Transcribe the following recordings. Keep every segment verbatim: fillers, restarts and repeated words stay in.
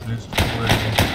least two already.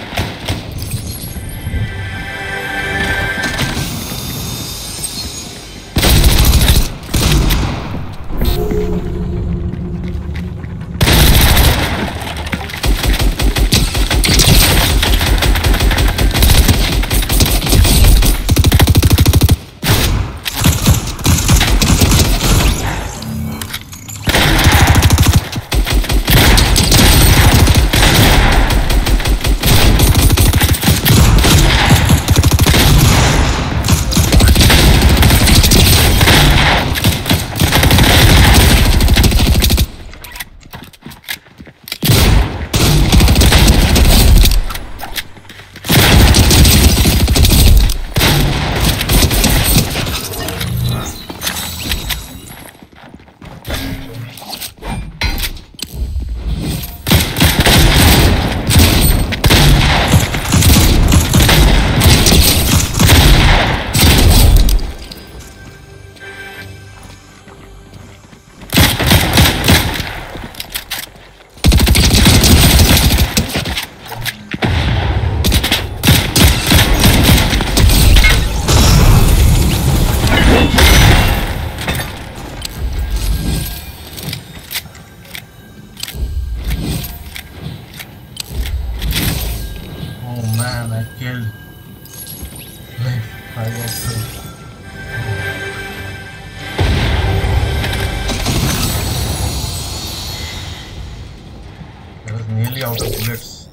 Out of bullets.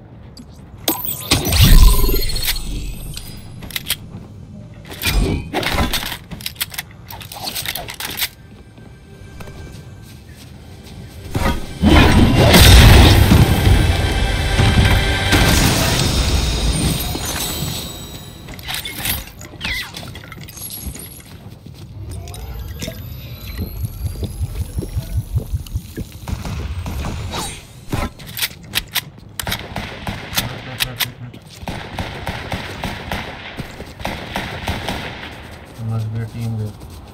Must be a team there.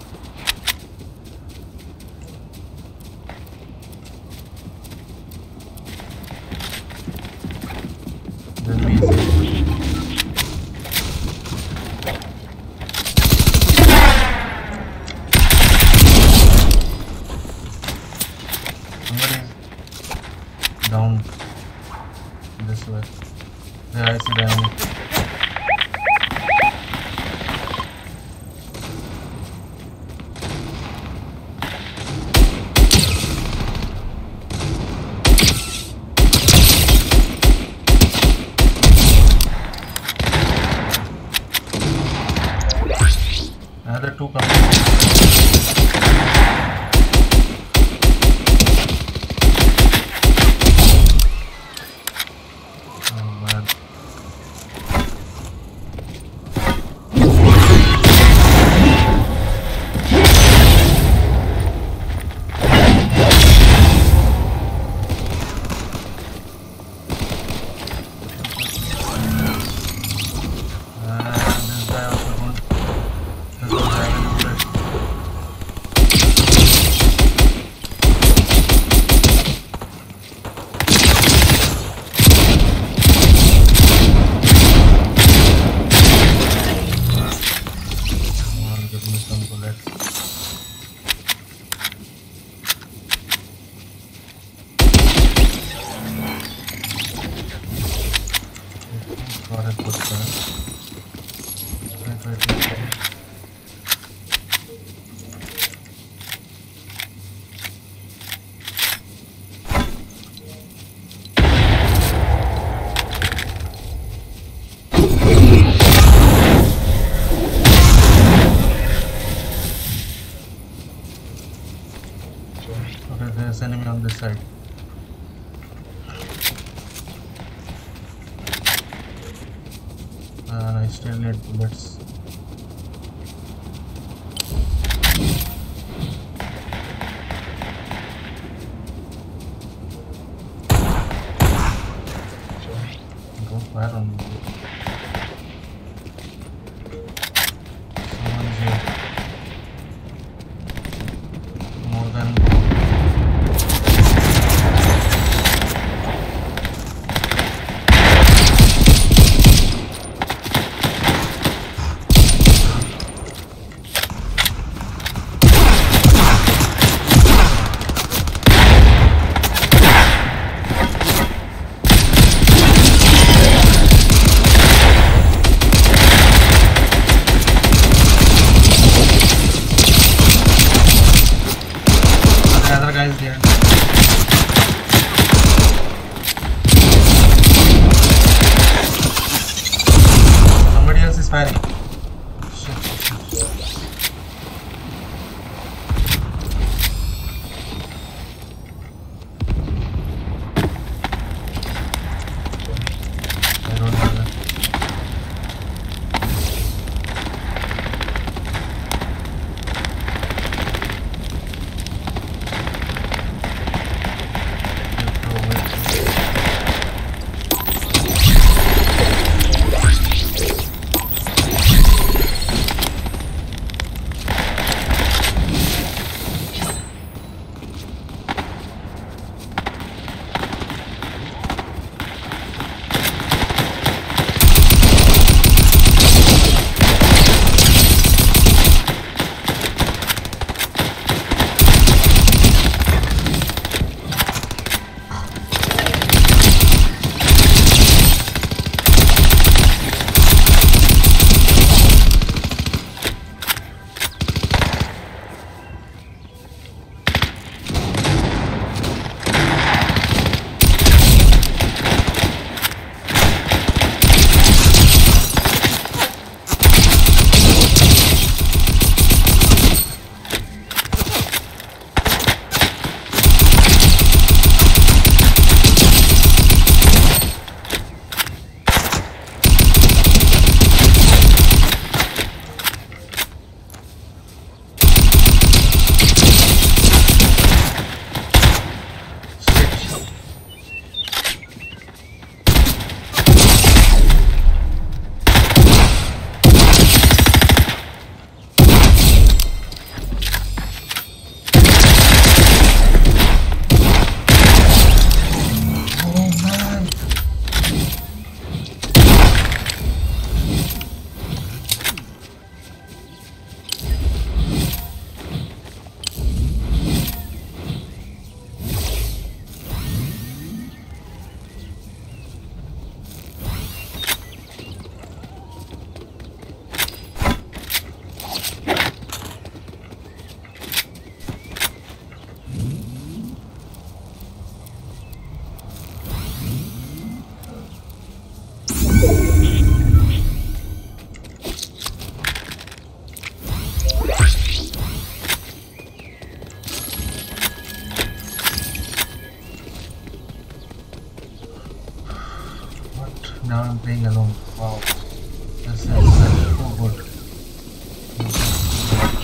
Then we see. Somebody is down this way. Yeah, I see the enemy. Another two coming. Oh man. Okay, there's enemy on this side. And I still need bullets. Don't fire on me. Someone is here. More than Now I'm playing alone. Wow, this is uh, so good. This is so good.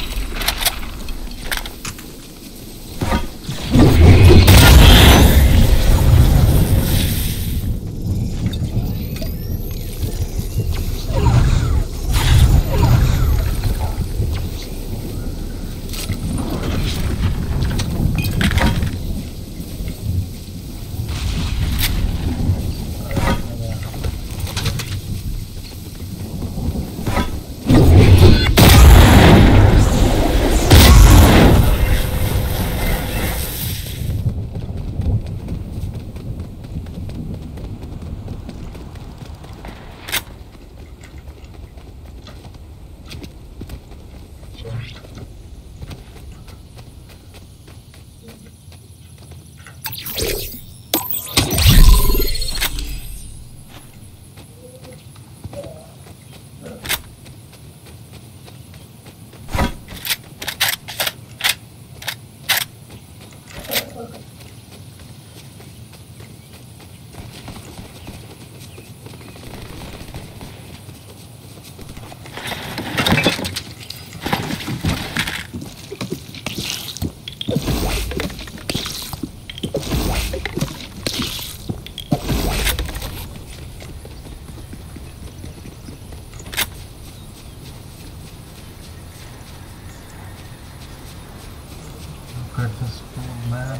Look at this poor man.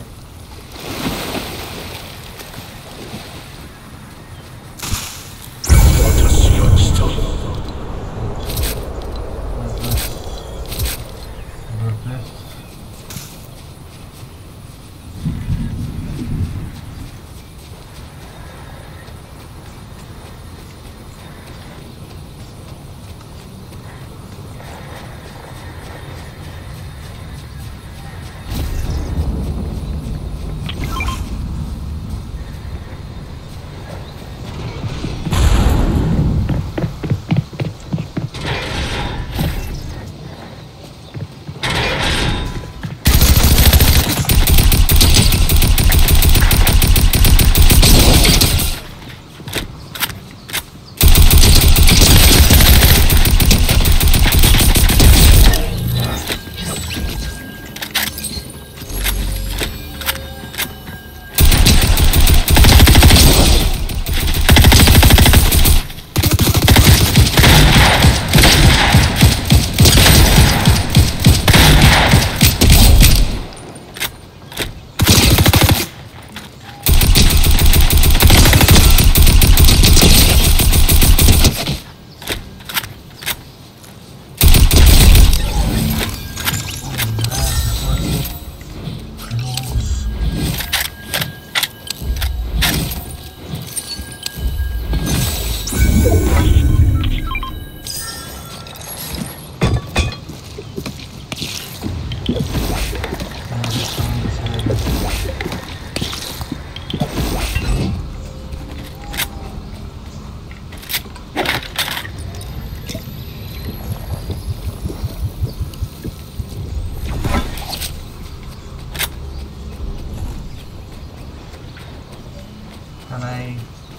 Can I?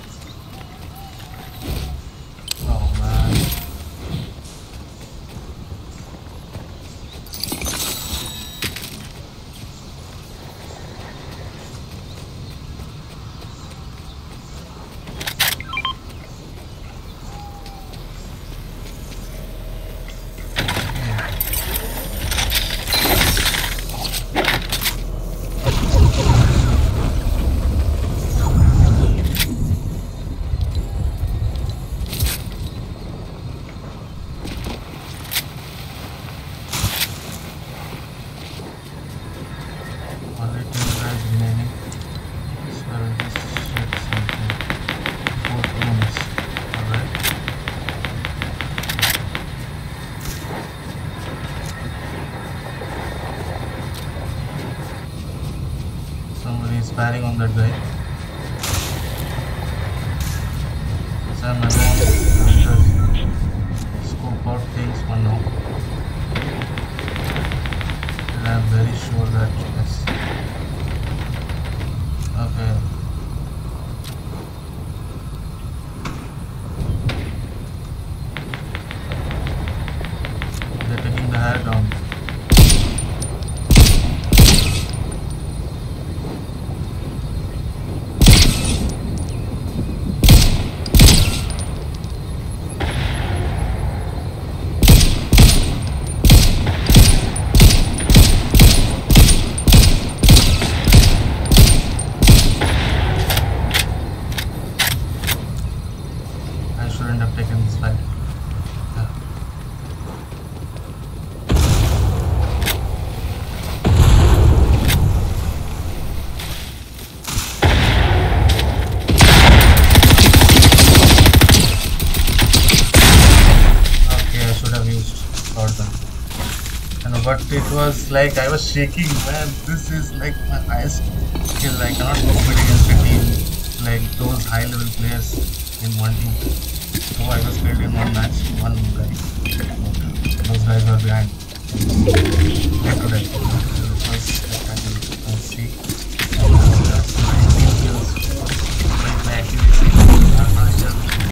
Oh man. Only ten guys remaining. So I'll just check something. Both rooms. Alright. Somebody is firing on that guy. So I'm alone. I'll just scope out things for now. And I'm very sure that yes. Okay. shouldn't have taken this fight. Yeah. Okay, I should have used shotgun. You know, but it was like I was shaking, man. This is like my highest skill. I cannot compete against a team like those high level players in one team. So I was killed in one match, one guy. Those guys were behind. Get to that.